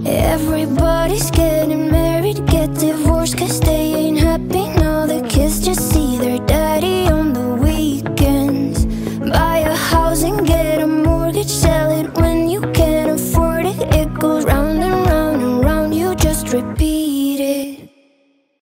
Everybody's getting married, get divorced, cause they ain't happy. Now the kids just see their daddy on the weekends. Buy a house and get a mortgage, sell it when you can't afford it. It goes round